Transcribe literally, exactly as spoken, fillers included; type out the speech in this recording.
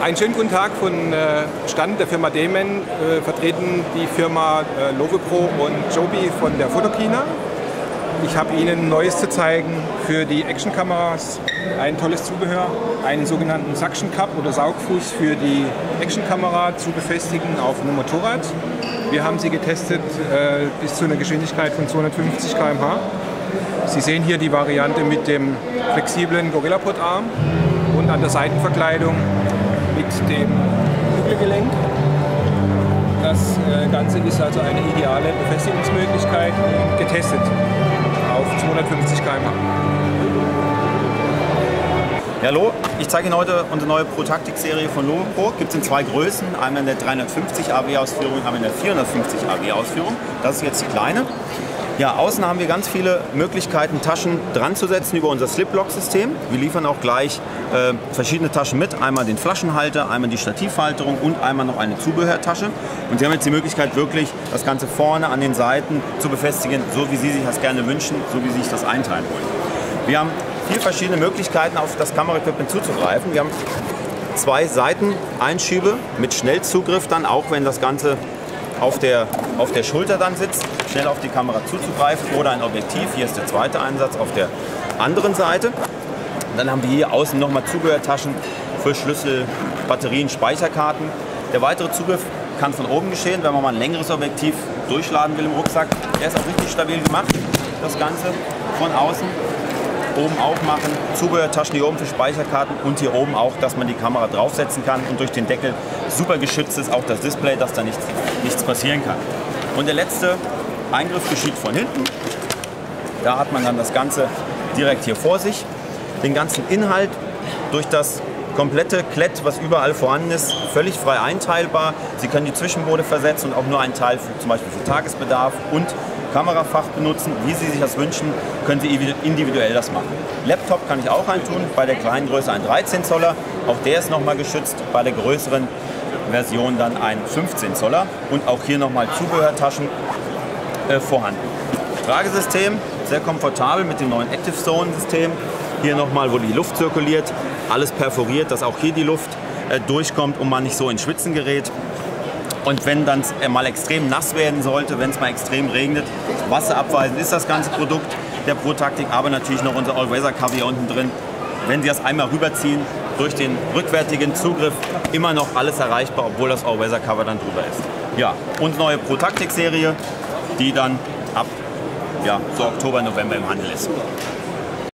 Einen schönen guten Tag von äh, Stand der Firma Demen, äh, vertreten die Firma äh, Lovepro und Joby von der Photokina. Ich habe Ihnen Neues zu zeigen für die Actionkameras. Ein tolles Zubehör, einen sogenannten Suction Cup oder Saugfuß für die Actionkamera zu befestigen auf einem Motorrad. Wir haben sie getestet äh, bis zu einer Geschwindigkeit von zweihundertfünfzig Kilometer pro Stunde. Sie sehen hier die Variante mit dem flexiblen Gorillapod-Arm und an der Seitenverkleidung mit dem Kugelgelenk. Das Ganze ist also eine ideale Befestigungsmöglichkeit und getestet auf zweihundertfünfzig Kilometer pro Stunde. Ja, hallo, ich zeige Ihnen heute unsere neue Pro-Taktik-Serie von Lovepro. Gibt es in zwei Größen, einmal in der dreihundertfünfzig A W-Ausführung, einmal in der vierhundertfünfzig A W-Ausführung. Das ist jetzt die kleine. Ja, außen haben wir ganz viele Möglichkeiten, Taschen dran zu setzen über unser Slip-Lock-System. Wir liefern auch gleich äh, verschiedene Taschen mit. Einmal den Flaschenhalter, einmal die Stativhalterung und einmal noch eine Zubehörtasche. Und Sie haben jetzt die Möglichkeit, wirklich das Ganze vorne an den Seiten zu befestigen, so wie Sie sich das gerne wünschen, so wie Sie sich das einteilen wollen. Wir haben vier verschiedene Möglichkeiten, auf das Kameraequipment zuzugreifen. Wir haben zwei Seiteneinschübe mit Schnellzugriff dann, auch wenn das Ganze auf der, auf der Schulter dann sitzt, schnell auf die Kamera zuzugreifen, oder ein Objektiv. Hier ist der zweite Einsatz auf der anderen Seite. Dann haben wir hier außen nochmal Zubehörtaschen für Schlüssel, Batterien, Speicherkarten. Der weitere Zugriff kann von oben geschehen, wenn man mal ein längeres Objektiv durchladen will im Rucksack. Der ist auch richtig stabil gemacht, das Ganze von außen. Oben aufmachen, Zubehörtaschen hier oben für Speicherkarten und hier oben auch, dass man die Kamera draufsetzen kann und durch den Deckel super geschützt ist, auch das Display, dass da nichts, nichts passieren kann. Und der letzte Eingriff geschieht von hinten. Da hat man dann das Ganze direkt hier vor sich. Den ganzen Inhalt durch das komplette Klett, was überall vorhanden ist, völlig frei einteilbar. Sie können die Zwischenboote versetzen und auch nur einen Teil für, zum Beispiel für Tagesbedarf und Kamerafach benutzen, wie Sie sich das wünschen, können Sie individuell das machen. Laptop kann ich auch reintun, bei der kleinen Größe ein dreizehn Zoller, auch der ist nochmal geschützt, bei der größeren Version dann ein fünfzehn Zoller und auch hier nochmal Zubehörtaschen äh, vorhanden. Tragesystem, sehr komfortabel mit dem neuen Active Zone System, hier nochmal, wo die Luft zirkuliert, alles perforiert, dass auch hier die Luft äh, durchkommt und man nicht so ins Schwitzen gerät. Und wenn dann mal extrem nass werden sollte, wenn es mal extrem regnet, wasserabweisend ist das ganze Produkt der Pro-Taktik, aber natürlich noch unser All-Weather-Cover hier unten drin. Wenn Sie das einmal rüberziehen, durch den rückwärtigen Zugriff immer noch alles erreichbar, obwohl das All-Weather-Cover dann drüber ist. Ja, und neue Pro-Taktik-Serie, die dann ab ja, so Oktober, November im Handel ist.